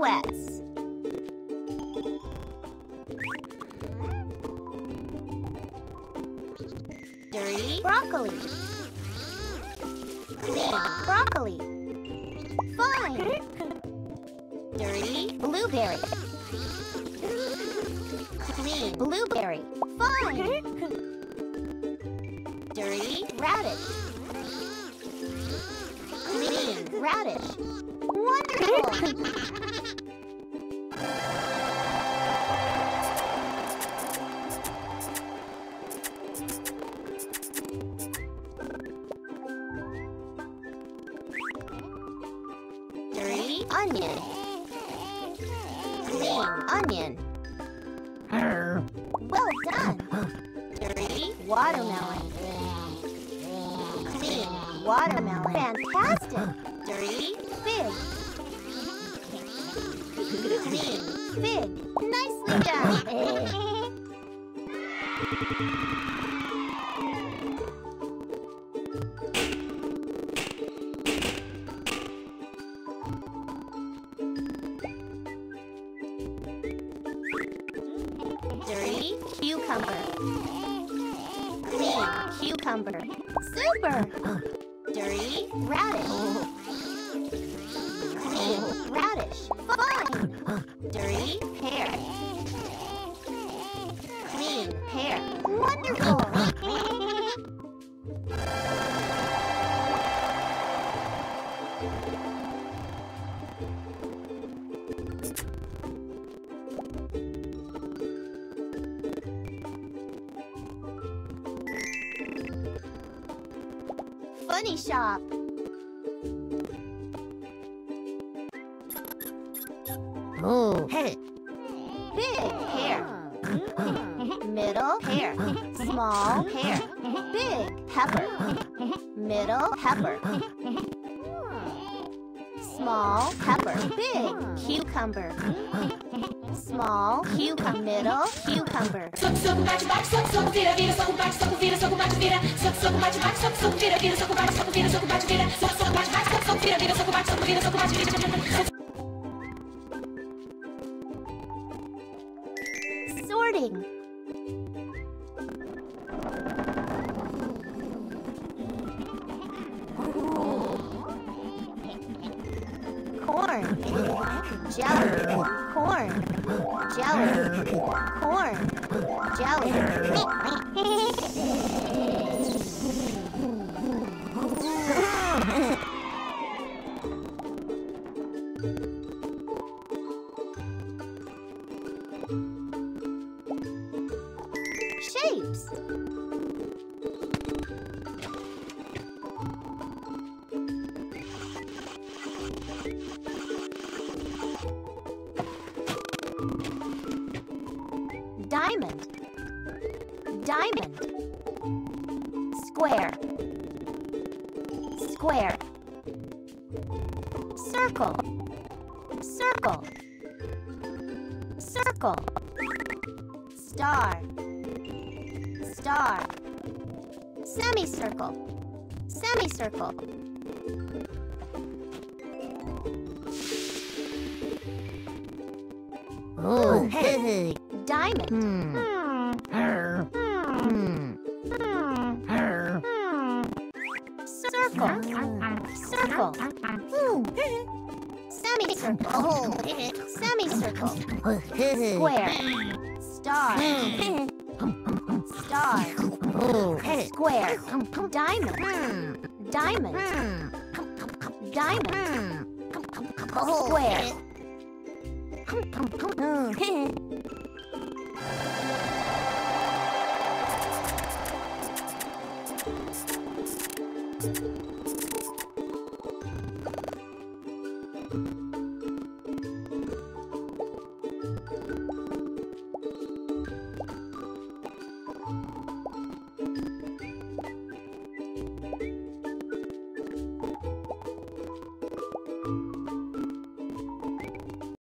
silhouettes. Dirty broccoli. Clean broccoli. Fine. Dirty blueberry. Clean blueberry. Fine. Dirty radish. Clean radish. Wonderful. Dirty onion. Clean onion. Well done. Dirty watermelon. Clean watermelon. Fantastic. Dirty fig. Clean fig. Nicely done. Dirty cucumber. Clean cucumber. Super! Dirty radish. Clean radish. Fine! Dirty pear. Clean pear. Wonderful! Funny shop. Oh, hey. Big hair. Middle hair. Small hair. Big pepper. Middle pepper. Small pepper. Big cucumber. Small cucumber. Middle cucumber. Soco, soco, bate, bate, soco, soco, vira, vira, soco, bate, soco, vira, soco, bate, vira. Soco, soco, bate, bate, soco, soco, vira, vira, soco, bate, soco, vira, soco, bate, vira. Soco, soco, bate, bate, soco, soco, vira, vira, soco, bate, soco, vira, soco, bate, vira. Sorting. Corn. Jelly. Corn. Jelly. Corn. Jelly. Shapes. Diamond. Diamond. Square. Square. Circle. Circle. Circle. Star. Star. Semicircle. Semicircle. Oh, hey. Diamond. Circle. Circle. Semicircle. Semicircle. Square. Star. Star. Square. Diamond. Diamond. Diamond. Square.